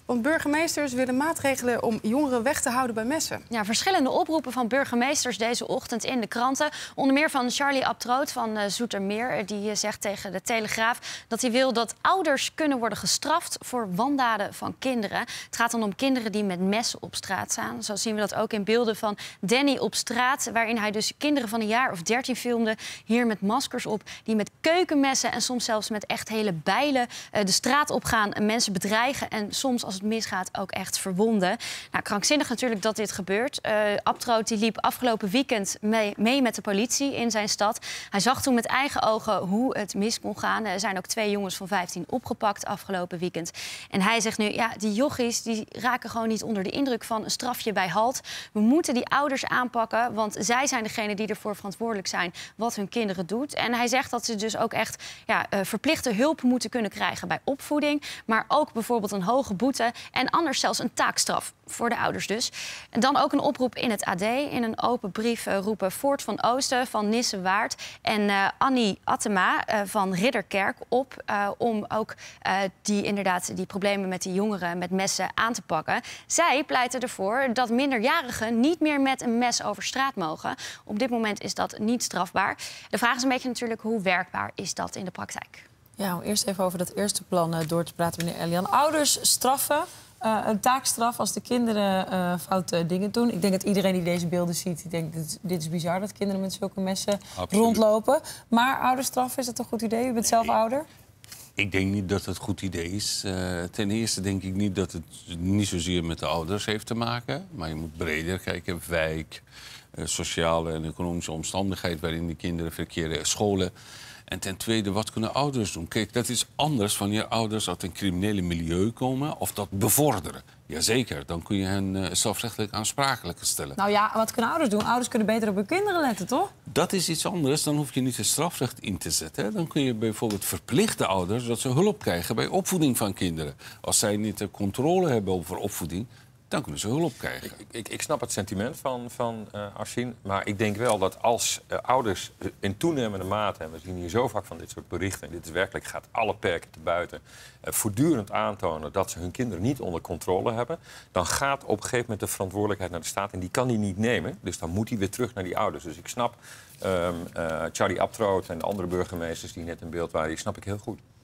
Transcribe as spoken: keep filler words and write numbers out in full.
Want burgemeesters willen maatregelen om jongeren weg te houden bij messen. Ja, verschillende oproepen van burgemeesters deze ochtend in de kranten. Onder meer van Charlie Abtroot van uh, Zoetermeer. Die uh, zegt tegen de Telegraaf dat hij wil dat ouders kunnen worden gestraft voor wandaden van kinderen. Het gaat dan om kinderen die met messen op straat staan. Zo zien we dat ook in beelden van Danny op straat, waarin hij dus kinderen van een jaar of dertien filmde, hier met maskers op, die met keukenmessen en soms zelfs met echt hele bijlen uh, de straat opgaan en mensen bedreigen en soms, als het misgaat, ook echt verwonden. Nou, krankzinnig natuurlijk dat dit gebeurt. Uh, Abtroot die liep afgelopen weekend mee, mee met de politie in zijn stad. Hij zag toen met eigen ogen hoe het mis kon gaan. Er zijn ook twee jongens van vijftien opgepakt afgelopen weekend. En hij zegt nu, ja, die jochies die raken gewoon niet onder de indruk van een strafje bij halt. We moeten die ouders aanpakken, want zij zijn degene die ervoor verantwoordelijk zijn wat hun kinderen doet. En hij zegt dat ze dus ook echt ja, uh, verplichte hulp moeten kunnen krijgen bij opvoeding, maar ook bijvoorbeeld een hoge boete en anders zelfs een taakstraf voor de ouders dus. En dan ook een oproep in het A D. In een open brief uh, roepen Voort van Oosten van Nissewaard en uh, Annie Attema uh, van Ridderkerk op uh, om ook uh, die, inderdaad, die problemen met die jongeren met messen aan te pakken. Zij pleiten ervoor dat minderjarigen niet meer met een mes over straat mogen. Op dit moment is dat niet strafbaar. De vraag is een beetje natuurlijk, hoe werkbaar is dat in de praktijk? Ja, om eerst even over dat eerste plan uh, door te praten, meneer Elian. Ouders straffen, uh, een taakstraf als de kinderen uh, foute dingen doen. Ik denk dat iedereen die deze beelden ziet, die denkt, dit is, dit is bizar dat kinderen met zulke messen Absoluut. rondlopen. Maar ouderstraffen, is dat een goed idee? U bent zelf nee. ouder? Ik denk niet dat het een goed idee is. Uh, ten eerste denk ik niet dat het niet zozeer met de ouders heeft te maken. Maar je moet breder kijken. Wijk, uh, sociale en economische omstandigheid waarin die kinderen verkeren, scholen. En ten tweede, wat kunnen ouders doen? Kijk, dat is anders wanneer ouders uit een criminele milieu komen of dat bevorderen. Jazeker, dan kun je hen uh, strafrechtelijk aansprakelijk stellen. Nou ja, wat kunnen ouders doen? Ouders kunnen beter op hun kinderen letten, toch? Dat is iets anders. Dan hoef je niet het strafrecht in te zetten. Dan kun je bijvoorbeeld verplichten ouders dat ze hulp krijgen bij opvoeding van kinderen. Als zij niet de controle hebben over opvoeding, dan kunnen ze hulp krijgen. Ik, ik, ik snap het sentiment van, van uh, Afshin, maar ik denk wel dat als uh, ouders in toenemende mate, en we zien hier zo vaak van dit soort berichten, en dit is werkelijk gaat alle perken te buiten, uh, voortdurend aantonen dat ze hun kinderen niet onder controle hebben, dan gaat op een gegeven moment de verantwoordelijkheid naar de staat en die kan die niet nemen. Dus dan moet hij weer terug naar die ouders. Dus ik snap um, uh, Charlie Abtroot en de andere burgemeesters die net in beeld waren, die snap ik heel goed.